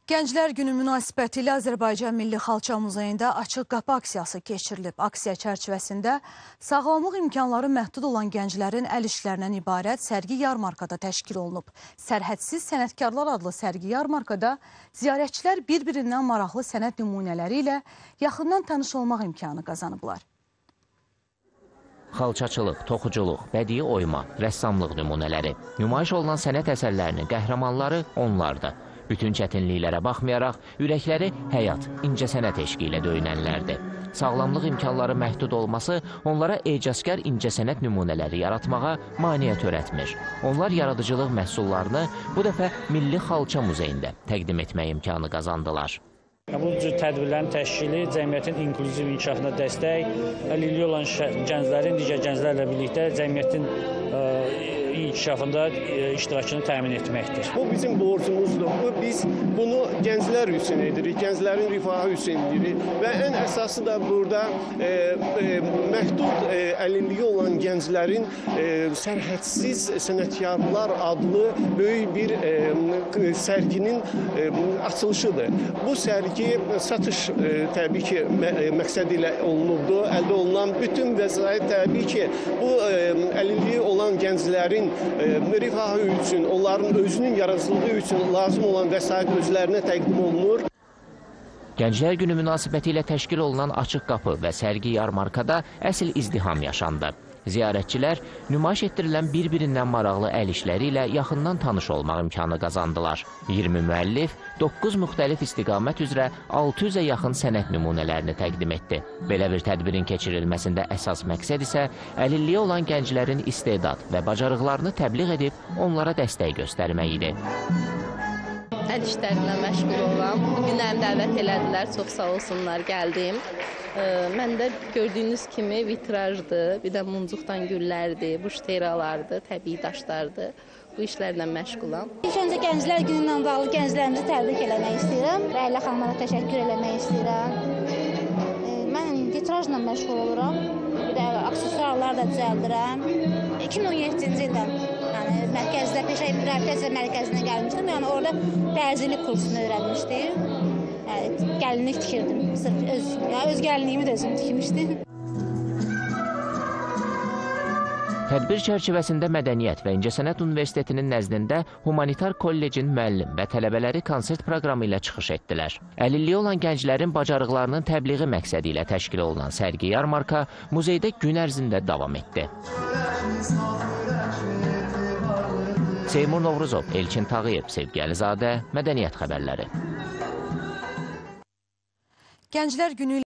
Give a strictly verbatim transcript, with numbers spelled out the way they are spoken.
Gənclər Günü münasibətilə Azərbaycan Milli Xalça Muzeyində açıq qapı aksiyası keçirilib. Aksiya çərçivəsində sağlamlıq imkanları məhdud olan gənclərin əl işlərindən ibarət sərgi yarmarkada təşkil olunub. Sərhədsiz Sənətkarlar adlı sərgi yarmarkada ziyarətçilər bir-birindən maraqlı sənət nümunələri ilə yaxından tanış olmaq imkanı qazanıblar. Xalçaçılıq, toxuculuq, bədii oyma, rəssamlıq nümunələri, nümayiş olunan sənət əsərlərinin qəhrəmanları onlardır. Bütün çətinliklərə baxmayaraq, ürəkləri həyat, incəsənət eşqi ilə döyünənlərdir. Sağlamlıq imkanları məhdud olması onlara ecazkar incəsənət nümunələri yaratmağa maneə törətmir. Onlar yaradıcılıq məhsullarını bu dəfə Milli Xalça Muzeyində təqdim etmək imkanı qazandılar. Bu cür tədbirlərin təşkili cəmiyyətin inklüziv inkişafına dəstək, əlilliyi olan gənclərin digər gənclərlə birlikdə cəmiyyətin inkişafında iştirakını təmin etməkdir. Bu bizim borcumuzdur. Biz bunu gənclər üçün edirik, gənclərin rifahı üçün edirik və ən əsası da burada e, e, məhdud e, əlilliyi olan gənclərin e, Sərhədsiz Sənətkarlar adlı böyük bir e, sərginin e, açılışıdır. Bu sərgi satış e, təbii ki mə məqsədi ilə olunubdur. Əldə olunan bütün vəsait təbii ki bu e, əlilliyi olan gənclərin rifahı üçün, onların özünün yaradıcılığı üçün lazım olan vəsait özlərinə təqdim olunur. Gənclər Günü münasibətilə təşkil olunan açıq qapı və sərgi yarmarkada əsl izdiham yaşandı. Ziyarətçilər nümayiş etdirilən bir-birindən maraqlı əl işləri ilə yaxından tanış olmaq imkanı qazandılar. iyirmi müəllif, doqquz müxtəlif istiqamət üzrə altı yüzə yaxın sənət nümunələrini təqdim etdi. Belə bir tədbirin keçirilməsində əsas məqsəd isə əlilliyi olan gənclərin istedad və bacarıqlarını təbliğ edib onlara dəstək göstərmək idi. Əl işlərinə məşğul olan, bugün həm dəvət elədilər, çox sağ olsunlar, gəldim. Mən də gördüyünüz kimi vitrajdır, bir də muncuqdan güllərdir, buşteralardır, təbii daşlardır. Bu işlərlə məşğulam. İlk öncə Gənclər Günü ilə bağlı gənclərimizi təbrik eləmək istəyirəm. Rəhlə xanımlara təşəkkür eləmək istəyirəm. Mən vitrajla məşğul oluram, bir də aksesuarlar da düzəldirəm. iki min on yeddinci ildən yəni, mərkəzdə, peşə reabilitasiya mərkəzinə gəlmişdim. Yəni orada dərzilik kursunu öyrənmişdim. Yəni, gəlinlik tikirdim, sırf öz, yəni, öz gəlinliyimi də özüm tikmişdim. Tədbir çərçivəsində Mədəniyyət və İncəsənət Universitetinin nəzdində Humanitar Kollecin müəllim və tələbələri konsert proqramı ilə çıxış etdilər. Əlilliyi olan gənclərin bacarıqlarının təbliği məqsədi ilə təşkil olunan sərgi yarmarka muzeydə gün ərzində davam etdi. Seymur Novruzov, Elçin Tağıyev, Sevgi Əlizadə, Mədəniyyət xəbərləri. Gənclər Günü